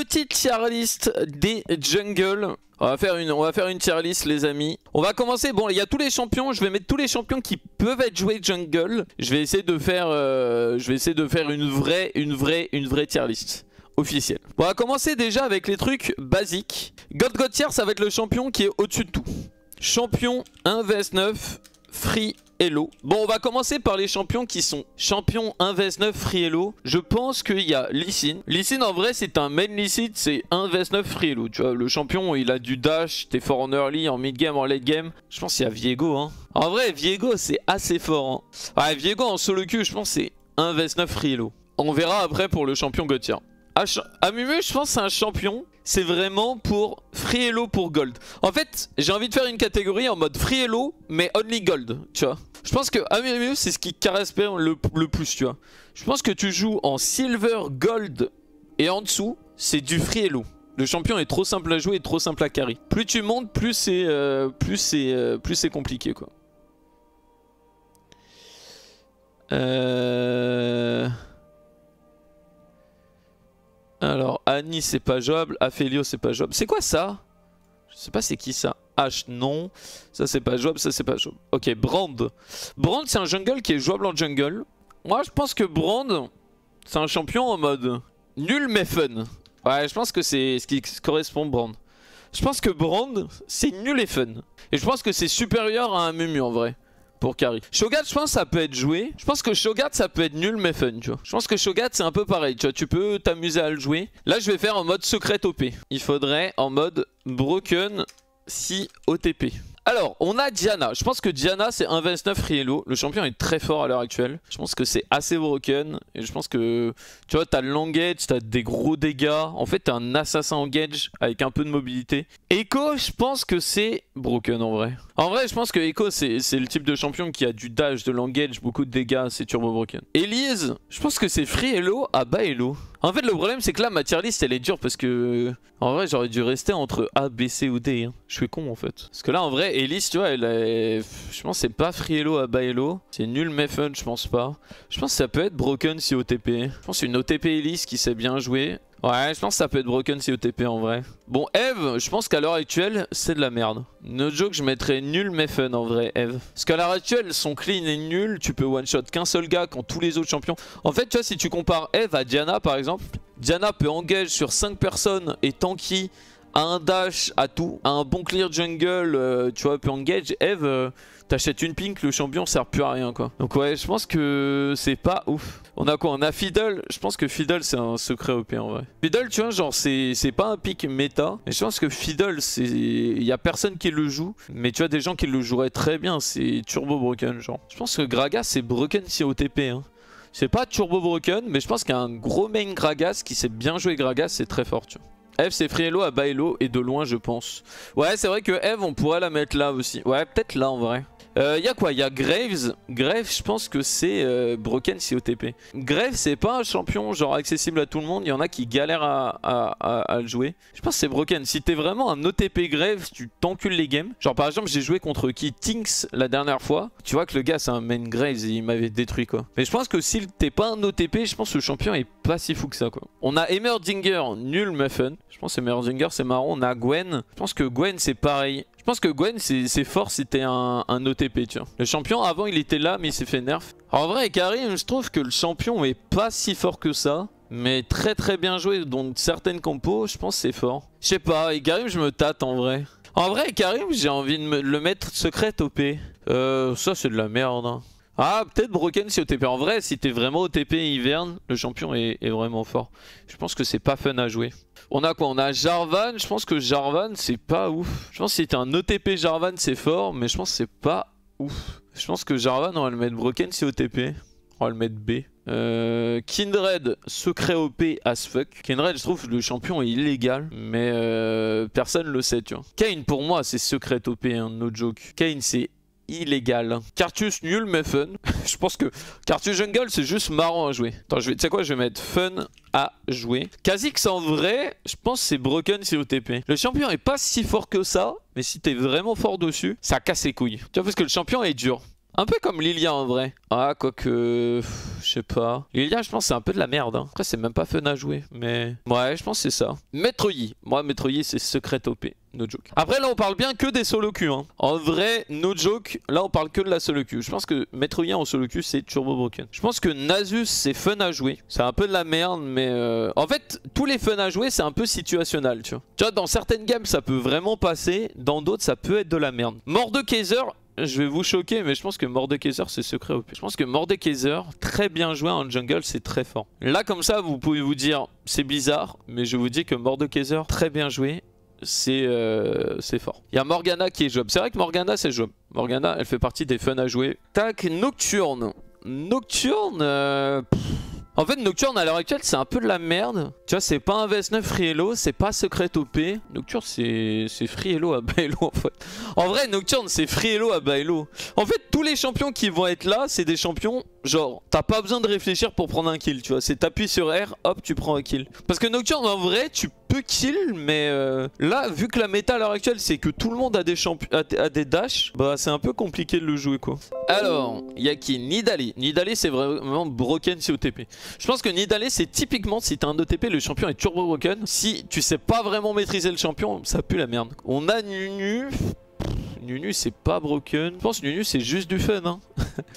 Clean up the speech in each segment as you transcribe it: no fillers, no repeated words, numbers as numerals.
petite tier list des jungles. On va faire une tier list les amis. On va commencer, bon il y a tous les champions, je vais mettre tous les champions qui peuvent être joués jungle. Je vais essayer de faire, une vraie tier list officielle. Bon, on va commencer déjà avec les trucs basiques. God tier ça va être le champion qui est au-dessus de tout. Champion 1 vs 9 free Hello. Bon, on va commencer par les champions qui sont champion 1 vs 9 free Hello. Je pense qu'il y a Lee Sin. Lee Sin en vrai c'est un main Lee Sin, c'est 1 vs 9 free Hello. Tu vois, le champion il a du dash, t'es fort en early, en mid game, en late game. Je pense qu'il y a Viego hein. En vrai Viego c'est assez fort hein. Ouais, Viego en solo queue je pense c'est 1 vs 9 free Hello. On verra après pour le champion God tier. Amumu je pense c'est un champion. C'est vraiment pour free Hello pour gold. En fait, j'ai envie de faire une catégorie en mode free Hello, mais only gold, tu vois. Je pense que Amumu, c'est ce qui correspond le plus, tu vois. Je pense que tu joues en silver, gold et en dessous, c'est du free Hello. Le champion est trop simple à jouer et trop simple à carry. Plus tu montes, plus c'est compliqué, quoi. Alors, Annie c'est pas jouable, Aphélio c'est pas jouable. C'est quoi ça? Je sais pas c'est qui ça. H non, ça c'est pas jouable, ça c'est pas jouable. Ok, Brand. Brand c'est un jungle qui est jouable en jungle. Moi je pense que Brand c'est un champion en mode nul mais fun. Ouais, je pense que c'est ce qui correspond Brand. Je pense que Brand c'est nul et fun. Et je pense que c'est supérieur à un Mumu en vrai. Pour carry. Shogat je pense que ça peut être joué. Je pense que Shogat ça peut être nul mais fun tu vois. Je pense que Shogat c'est un peu pareil tu vois. Tu peux t'amuser à le jouer. Là je vais faire en mode secret OP. Il faudrait en mode broken si OTP. Alors on a Diana. Je pense que Diana c'est 1 vs 9 free Hello. Le champion est très fort à l'heure actuelle. Je pense que c'est assez broken. Et je pense que tu vois t'as le long gauge, t'as des gros dégâts. En fait t'es un assassin en gauge avec un peu de mobilité. Echo je pense que c'est broken en vrai. En vrai je pense que Echo c'est le type de champion qui a du dash, de l'engage, beaucoup de dégâts, c'est turbo broken. Elise je pense que c'est free Hello à bas Hello. En fait le problème c'est que là ma tier list elle est dure parce que en vrai j'aurais dû rester entre A, B, C ou D hein. Je suis con en fait. Parce que là en vrai Elise tu vois elle est... Je pense que c'est pas free Hello à bas Hello. C'est nul mais fun je pense pas. Je pense que ça peut être broken si OTP. Je pense une OTP Elise qui sait bien jouer. Ouais, je pense que ça peut être broken si OTP en vrai. Bon, Eve, je pense qu'à l'heure actuelle, c'est de la merde. No joke, je mettrais nul mais fun en vrai, Eve. Parce qu'à l'heure actuelle, son clean est nul. Tu peux one-shot qu'un seul gars quand tous les autres champions. En fait, tu vois, si tu compares Eve à Diana par exemple, Diana peut engage sur 5 personnes et tanky, a un dash, à tout, a un bon clear jungle, tu vois, peut engage. Eve, t'achètes une pink, le champion sert plus à rien quoi. Donc ouais, je pense que c'est pas ouf. On a quoi? On a Fiddle. Je pense que Fiddle c'est un secret OP en vrai. Fiddle tu vois genre c'est pas un pick méta. Mais je pense que Fiddle c'est... Il y a personne qui le joue. Mais tu vois des gens qui le joueraient très bien. C'est turbo broken genre. Je pense que Gragas c'est broken si OTP hein. C'est pas turbo broken mais je pense qu'un gros main Gragas qui sait bien jouer Gragas c'est très fort tu vois. Eve c'est free Hello à bas Hello et de loin je pense. Ouais c'est vrai que Eve on pourrait la mettre là aussi. Ouais peut-être là en vrai. Y a quoi? Y a Graves. Graves je pense que c'est broken si OTP. Graves c'est pas un champion genre accessible à tout le monde. Il y en a qui galèrent à le jouer. Je pense que c'est broken. Si t'es vraiment un OTP Graves tu t'encules les games. Genre par exemple j'ai joué contre qui? Tinks la dernière fois. Tu vois que le gars c'est un main Graves et il m'avait détruit quoi. Mais je pense que si t'es pas un OTP je pense que le champion est pas si fou que ça quoi. On a Emerdinger nul mais fun. Je pense que Emerdinger c'est marrant. On a Gwen. Je pense que Gwen c'est pareil. Je pense que Gwen c'est fort si t'es un OTP tu vois. Le champion avant il était là mais il s'est fait nerf. Alors, en vrai Karim je trouve que le champion est pas si fort que ça. Mais très très bien joué dans certaines compos je pense que c'est fort. Je sais pas et Karim je me tâte en vrai. En vrai Karim j'ai envie de le mettre secret OP. Ça c'est de la merde hein. Ah peut-être broken si OTP. En vrai si t'es vraiment OTP hiverne le champion est vraiment fort. Je pense que c'est pas fun à jouer. On a quoi? On a Jarvan. Je pense que Jarvan c'est pas ouf. Je pense que si t'es un OTP Jarvan c'est fort. Mais je pense que c'est pas ouf. Je pense que Jarvan on va le mettre broken si OTP. On va le mettre B. Kindred secret OP as fuck. Kindred je trouve le champion est illégal. Mais personne le sait tu vois. Kayn pour moi c'est secret OP hein, no joke. Kayn c'est illégal. Cartus nul mais fun. Je pense que Cartus jungle c'est juste marrant à jouer. Attends, tu sais quoi, je vais mettre fun à jouer. Kha'Zix en vrai, je pense c'est broken si OTP. Le champion est pas si fort que ça, mais si t'es vraiment fort dessus, ça casse les couilles. Tu vois parce que le champion est dur. Un peu comme Lilia en vrai. Ah, quoique... Je sais pas. Lilia, je pense c'est un peu de la merde. Hein. Après, c'est même pas fun à jouer. Mais... Ouais, je pense que c'est ça. Maître Yi. Moi, Maître Yi, c'est secret OP. No joke. Après, là, on parle bien que des solo queues. Hein. En vrai, no joke, là, on parle que de la solo queue. Je pense que Maître Yi en solo queue, c'est turbo broken. Je pense que Nasus, c'est fun à jouer. C'est un peu de la merde, mais... En fait, tous les fun à jouer, c'est un peu situationnel, tu vois. Tu vois, dans certaines games, ça peut vraiment passer. Dans d'autres, ça peut être de la merde. Mordekaiser... Je vais vous choquer, mais je pense que Mordekaiser c'est secret OP. Je pense que Mordekaiser, très bien joué en jungle, c'est très fort. Là, comme ça, vous pouvez vous dire, c'est bizarre, mais je vous dis que Mordekaiser, très bien joué, c'est fort. Il y a Morgana qui est jouable. C'est vrai que Morgana, c'est jouable. Morgana, elle fait partie des fun à jouer. Tac, Nocturne. Nocturne, en fait, Nocturne à l'heure actuelle, c'est un peu de la merde. Tu vois, c'est pas un VS9 Free Elo, c'est pas secret OP. Nocturne, c'est Free Elo à bas elo en fait. En vrai, Nocturne, c'est Free Elo à bas elo. En fait, tous les champions qui vont être là, c'est des champions, genre, t'as pas besoin de réfléchir pour prendre un kill, tu vois. C'est t'appuies sur R, hop, tu prends un kill. Parce que Nocturne, en vrai, tu peux kill, mais là, vu que la méta à l'heure actuelle, c'est que tout le monde a des dash, bah c'est un peu compliqué de le jouer, quoi. Alors, il y a qui? Nidalee. Nidalee, c'est vraiment broken si OTP. Je pense que Nidalee, c'est typiquement, si t'as un OTP, le champion est turbo broken. Si tu sais pas vraiment maîtriser le champion, ça pue la merde. On a Nunu. Nunu, c'est pas broken. Je pense que Nunu, c'est juste du fun. Hein.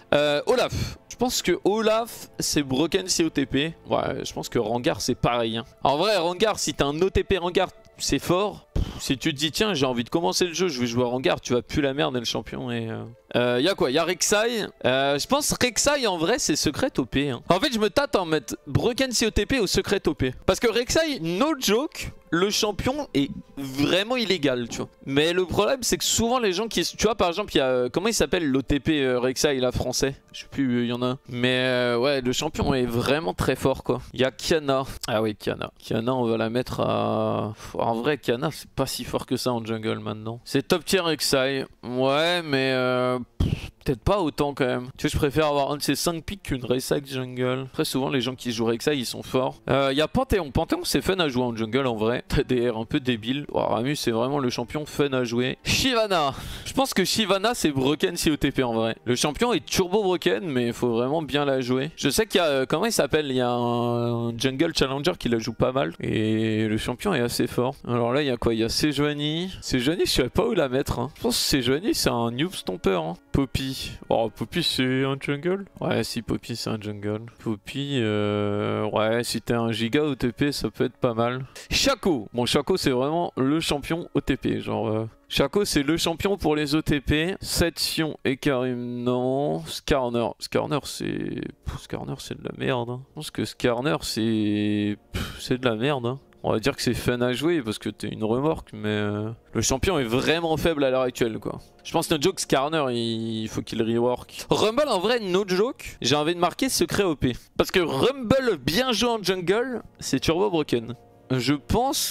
Olaf. Je pense que Olaf, c'est broken si OTP. Ouais, je pense que Rengar, c'est pareil. Hein. En vrai, Rengar, si t'as un OTP Rengar, c'est fort. Si tu te dis, tiens, j'ai envie de commencer le jeu, je vais jouer à Rengar, tu vas plus la merde et le champion. Et y a quoi? Y a Rek'Sai. Je pense Rek'Sai en vrai, c'est secret OP. Hein. En fait, je me tâte en mettre broken si OTP ou secret OP. Parce que Rek'Sai, no joke, le champion est vraiment illégal, tu vois. Mais le problème, c'est que souvent les gens qui... Tu vois, par exemple, il y a... Comment il s'appelle l'OTP Rek'Sai, là, français? Je sais plus, il y en a un. Mais ouais, le champion est vraiment très fort, quoi. Il y a Kiana. Ah oui, Kiana. Kiana, on va la mettre à... En vrai, Kiana, c'est pas si fort que ça en jungle, maintenant. C'est top tier Rek'Sai. Ouais, mais... peut-être pas autant quand même. Tu vois, je préfère avoir un de ces 5 picks qu'une Rek'Sai jungle. Très souvent, les gens qui jouent Rek'Sai, ils sont forts. Il y a Panthéon. Panthéon, c'est fun à jouer en jungle en vrai. T'as des airs un peu débiles. Oh, Ramus, c'est vraiment le champion fun à jouer. Shyvana. Je pense que Shyvana, c'est broken si OTP en vrai. Le champion est turbo broken, mais il faut vraiment bien la jouer. Je sais qu'il y a... Comment il s'appelle? Il y a un jungle challenger qui la joue pas mal. Et le champion est assez fort. Alors là, il y a quoi? Il y a Sejuani. Sejuani, je sais pas où la mettre. Hein. Je pense que Sejuani, c'est un noob stomper. Hein. Poppy. Oh, Poppy, c'est un jungle? Ouais, si, Poppy, c'est un jungle. Poppy, ouais, si t'es un giga OTP, ça peut être pas mal. Shaco. Bon, Shaco, c'est vraiment le champion OTP. Genre, Shaco, c'est le champion pour les OTP. Setsion et Karim, non. Skarner. Skarner, c'est... Skarner, c'est de la merde. Hein. Je pense que Skarner, c'est... C'est de la merde, hein. On va dire que c'est fun à jouer parce que t'es une remorque, mais le champion est vraiment faible à l'heure actuelle, quoi. Je pense que no joke, Skarner, il faut qu'il rework. Rumble, en vrai, no joke, j'ai envie de marquer secret OP. Parce que Rumble, bien joué en jungle, c'est turbo broken. Je pense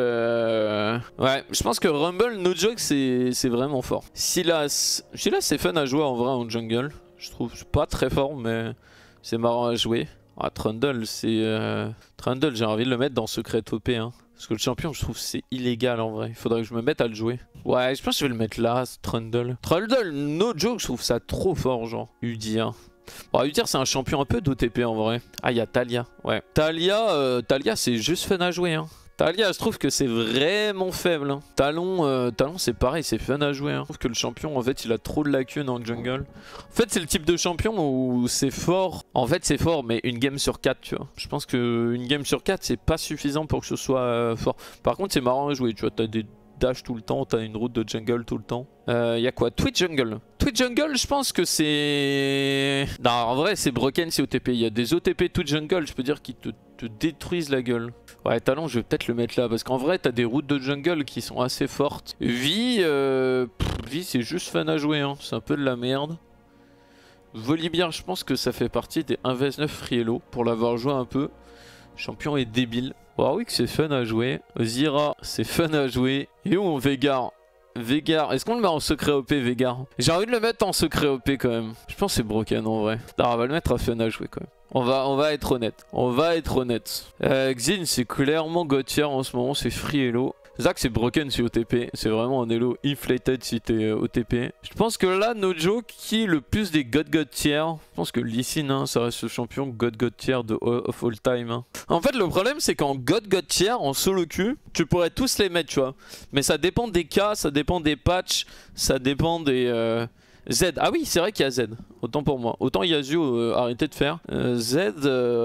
que... Ouais, je pense que Rumble, no joke, c'est vraiment fort. Silas, c'est fun à jouer en vrai en jungle. Je trouve pas très fort, mais c'est marrant à jouer. Ah, Trundle, c'est... Trundle, j'ai envie de le mettre dans secret OP. Hein. Parce que le champion, je trouve c'est illégal en vrai. Il faudrait que je me mette à le jouer. Ouais, je pense que je vais le mettre là, Trundle. Trundle, no joke, je trouve ça trop fort, genre. Udyr. Bon, Udyr, c'est un champion un peu d'OTP en vrai. Ah, il y a Taliyah. Ouais. Taliyah, c'est juste fun à jouer. Hein. Taliyah, je trouve que c'est vraiment faible. Hein. Talon, c'est pareil, c'est fun à jouer. Hein. Je trouve que le champion, en fait, il a trop de lacunes en jungle. En fait, c'est le type de champion où c'est fort. En fait, c'est fort, mais une game sur 4, tu vois. Je pense qu'une game sur 4, c'est pas suffisant pour que ce soit fort. Par contre, c'est marrant à jouer, tu vois. T'as des dash tout le temps, t'as une route de jungle tout le temps. Y a quoi? Twitch jungle. Twitch jungle, je pense que c'est... Non, en vrai, c'est broken, c'est OTP. Il y a des OTP Twitch jungle, je peux dire, qui te détruisent la gueule. Ouais, Talon, je vais peut-être le mettre là, parce qu'en vrai, t'as des routes de jungle qui sont assez fortes. Vi, c'est juste fun à jouer, hein. C'est un peu de la merde. Volibear, je pense que ça fait partie des 1 vs 9 Free Elo, pour l'avoir joué un peu. Champion est débile. Warwick, c'est fun à jouer. Zyra, c'est fun à jouer. Et où on Veigar? Veigar, est-ce qu'on le met en secret OP, Veigar? J'ai envie de le mettre en secret OP quand même. Je pense que c'est broken en vrai. Non, on va le mettre à fun à jouer quand même. On va être honnête. On va être honnête. Xin, c'est clairement God tier en ce moment, c'est Free Elo. Zac c'est broken si OTP, c'est vraiment un elo inflated si t'es OTP. Je pense que là, no joke, qui est le plus des God tier? Je pense que Lee Sin, hein, ça reste le champion God tier of all time. Hein. En fait, le problème c'est qu'en God tier, en solo queue, tu pourrais tous les mettre, tu vois. Mais ça dépend des cas, ça dépend des patchs, ça dépend des... Z, ah oui c'est vrai qu'il y a Z, autant pour moi. Autant Yasuo, arrêtez de faire. Z,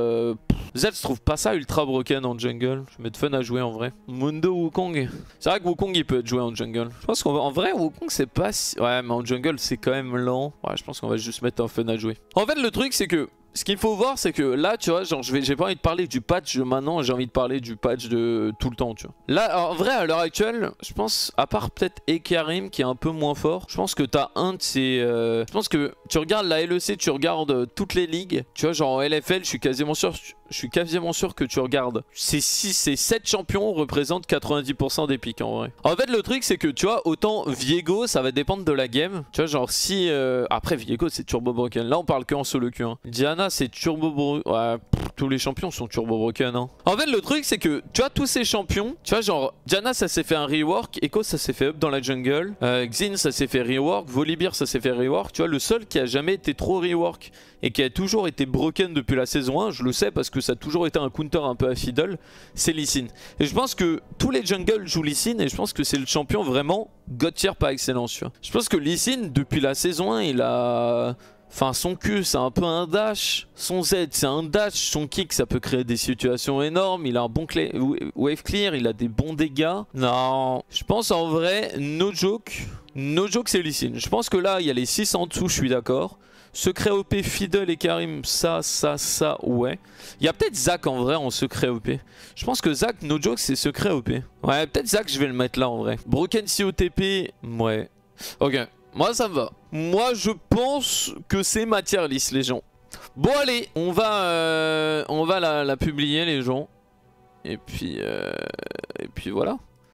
Z je trouve pas ça ultra broken en jungle. Je vais mettre fun à jouer en vrai. Mundo Wukong. C'est vrai que Wukong il peut être joué en jungle. Je pense qu'en vrai Wukong c'est pas si... Ouais mais en jungle c'est quand même lent. Ouais je pense qu'on va juste mettre un fun à jouer. En fait le truc c'est que ce qu'il faut voir c'est que là tu vois genre j'ai pas envie de parler du patch de maintenant, j'ai envie de parler du patch de tout le temps tu vois. Là en vrai à l'heure actuelle je pense à part peut-être Ekarim qui est un peu moins fort, je pense que t'as un de ces... Je pense que tu regardes la LEC, tu regardes toutes les ligues, tu vois genre en LFL je suis quasiment sûr que tu regardes. Ces 7 champions représentent 90% des pics en vrai. En fait le truc c'est que tu vois autant Viego ça va dépendre de la game. Tu vois genre si... Après Viego c'est turbo broken. Là on parle que en solo queue. Hein. Diana c'est turbo broken. Ouais, tous les champions sont turbo broken. Hein. En fait le truc c'est que tu vois tous ces champions. Tu vois genre Diana ça s'est fait un rework. Echo ça s'est fait up dans la jungle. Xin ça s'est fait rework. Volibear ça s'est fait rework. Tu vois le seul qui a jamais été trop rework et qui a toujours été broken depuis la saison 1, je le sais parce que ça a toujours été un counter un peu à fiddle, c'est Lee Sin. Et je pense que tous les jungles jouent Lee Sin et je pense que c'est le champion vraiment God tier par excellence. Tu vois. Je pense que Lee Sin, depuis la saison 1, il a... Enfin son Q c'est un peu un dash, son Z c'est un dash, son kick ça peut créer des situations énormes, il a un bon wave clear, il a des bons dégâts. Non, je pense en vrai, no joke c'est Lee Sin. Je pense que là il y a les 6 en dessous, je suis d'accord. Secret OP, Fiddle et Karim, ça, ouais. Il y a peut-être Zac en vrai en secret OP. Je pense que Zac, no joke, c'est secret OP. Ouais, peut-être Zac, je vais le mettre là en vrai. Broken COTP, ouais. Ok, moi ça me va. Moi je pense que c'est ma tier list les gens. Bon allez, on va la publier les gens. Et puis voilà.